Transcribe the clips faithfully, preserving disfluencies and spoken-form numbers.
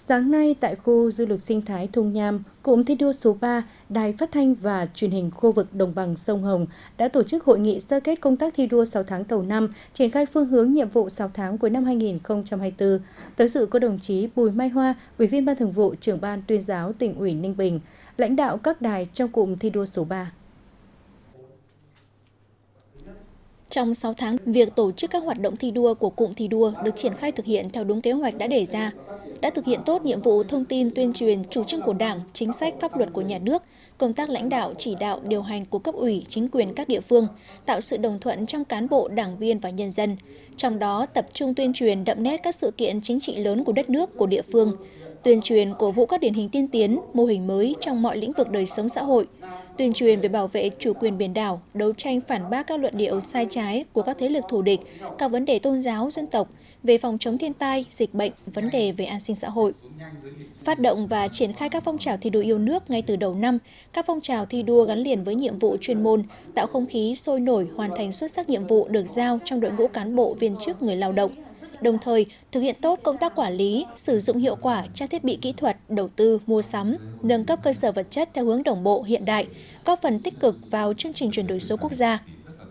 Sáng nay tại khu du lịch sinh thái Thung Nham, cụm thi đua số ba, Đài Phát thanh và Truyền hình khu vực Đồng bằng sông Hồng đã tổ chức hội nghị sơ kết công tác thi đua sáu tháng đầu năm, triển khai phương hướng nhiệm vụ sáu tháng cuối năm hai nghìn không trăm hai mươi tư. Tới dự có đồng chí Bùi Mai Hoa, Ủy viên Ban Thường vụ, Trưởng ban Tuyên giáo Tỉnh ủy Ninh Bình, lãnh đạo các đài trong cụm thi đua số ba. Trong sáu tháng, việc tổ chức các hoạt động thi đua của cụm thi đua được triển khai thực hiện theo đúng kế hoạch đã đề ra, đã thực hiện tốt nhiệm vụ thông tin tuyên truyền chủ trương của Đảng, chính sách pháp luật của nhà nước, công tác lãnh đạo, chỉ đạo, điều hành của cấp ủy, chính quyền các địa phương, tạo sự đồng thuận trong cán bộ, đảng viên và nhân dân. Trong đó, tập trung tuyên truyền đậm nét các sự kiện chính trị lớn của đất nước, của địa phương, tuyên truyền cổ vũ các điển hình tiên tiến, mô hình mới trong mọi lĩnh vực đời sống xã hội, tuyên truyền về bảo vệ chủ quyền biển đảo, đấu tranh phản bác các luận điệu sai trái của các thế lực thù địch, các vấn đề tôn giáo, dân tộc, về phòng chống thiên tai, dịch bệnh, vấn đề về an sinh xã hội. Phát động và triển khai các phong trào thi đua yêu nước ngay từ đầu năm, các phong trào thi đua gắn liền với nhiệm vụ chuyên môn, tạo không khí sôi nổi hoàn thành xuất sắc nhiệm vụ được giao trong đội ngũ cán bộ viên chức người lao động. Đồng thời, thực hiện tốt công tác quản lý, sử dụng hiệu quả trang thiết bị kỹ thuật, đầu tư, mua sắm, nâng cấp cơ sở vật chất theo hướng đồng bộ hiện đại, góp phần tích cực vào chương trình chuyển đổi số quốc gia.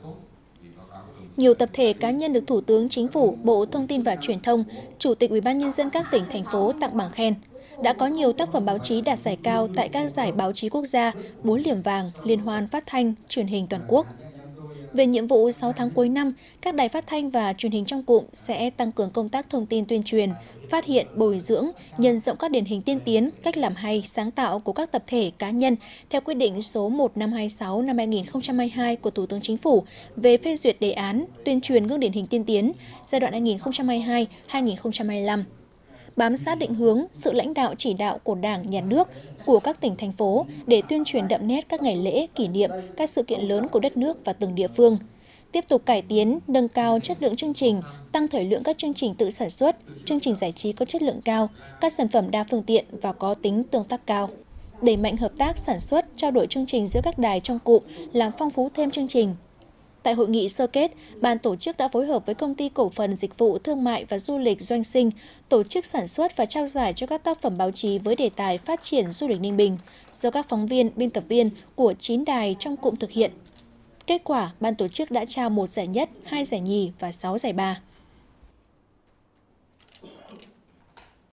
Nhiều tập thể cá nhân được Thủ tướng Chính phủ, Bộ Thông tin và Truyền thông, Chủ tịch Ủy ban nhân dân các tỉnh, thành phố tặng bằng khen. Đã có nhiều tác phẩm báo chí đạt giải cao tại các giải báo chí quốc gia, bốn liềm vàng, liên hoan phát thanh, truyền hình toàn quốc. Về nhiệm vụ sáu tháng cuối năm, các đài phát thanh và truyền hình trong cụm sẽ tăng cường công tác thông tin tuyên truyền, phát hiện, bồi dưỡng, nhân rộng các điển hình tiên tiến, cách làm hay, sáng tạo của các tập thể cá nhân theo quyết định số một nghìn năm trăm hai mươi sáu năm hai nghìn không trăm hai mươi hai của Thủ tướng Chính phủ về phê duyệt đề án tuyên truyền gương điển hình tiên tiến giai đoạn hai nghìn không trăm hai mươi hai đến hai nghìn không trăm hai mươi lăm. Bám sát định hướng, sự lãnh đạo chỉ đạo của Đảng, Nhà nước, của các tỉnh, thành phố để tuyên truyền đậm nét các ngày lễ, kỷ niệm, các sự kiện lớn của đất nước và từng địa phương. Tiếp tục cải tiến, nâng cao chất lượng chương trình, tăng thời lượng các chương trình tự sản xuất, chương trình giải trí có chất lượng cao, các sản phẩm đa phương tiện và có tính tương tác cao. Đẩy mạnh hợp tác sản xuất, trao đổi chương trình giữa các đài trong cụm, làm phong phú thêm chương trình. Tại hội nghị sơ kết, ban tổ chức đã phối hợp với Công ty Cổ phần Dịch vụ Thương mại và Du lịch Doanh Sinh tổ chức sản xuất và trao giải cho các tác phẩm báo chí với đề tài phát triển du lịch Ninh Bình, do các phóng viên, biên tập viên của chín đài trong cụm thực hiện. Kết quả, ban tổ chức đã trao một giải nhất, hai giải nhì và sáu giải ba.